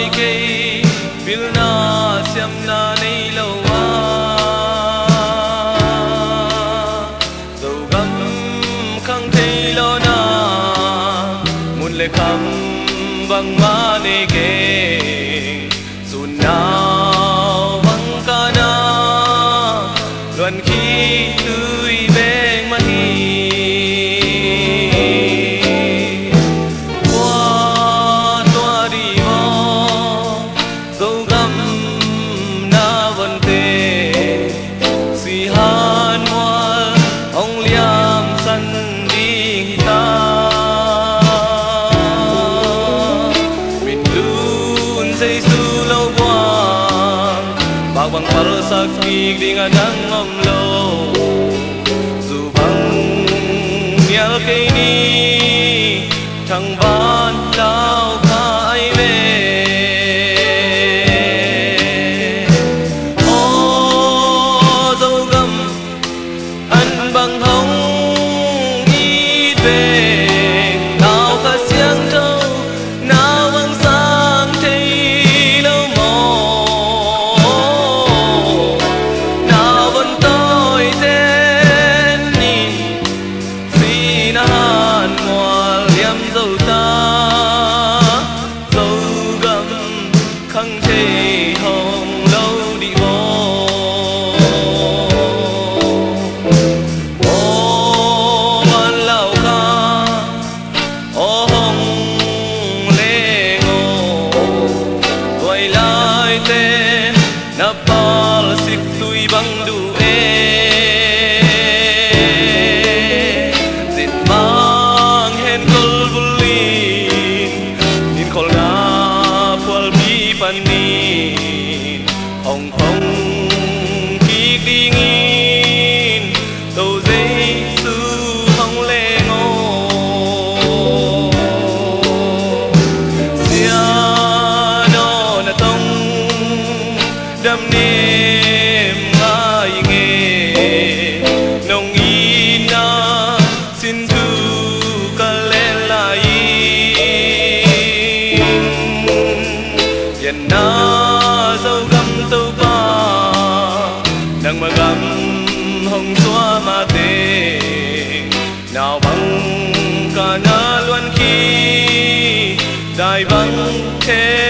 cây bil na xem na nay lâu dầu gấm khăng thấy lo na muốn lệ khăm bằng má nê kê dù nào vắng ca na luận khi tươi bên mắt bằng sakit dengan ang lo dù bằng nhớ cây ni thằng ban lao khai về ô dâu gầm ăn bằng hồng ít về nào cả xiang trâu nào bằng sáng thấy Khitui bang duê dệt mang hen kol bulin nin kol nga pual bi panin hong hong kik dingin tàu dây su hong lê ngô sia no na tông đam nê na dâu găm tâu ba đang mà găm hồng xóa mà tê nào bằng cả na luân khi đại vắng thế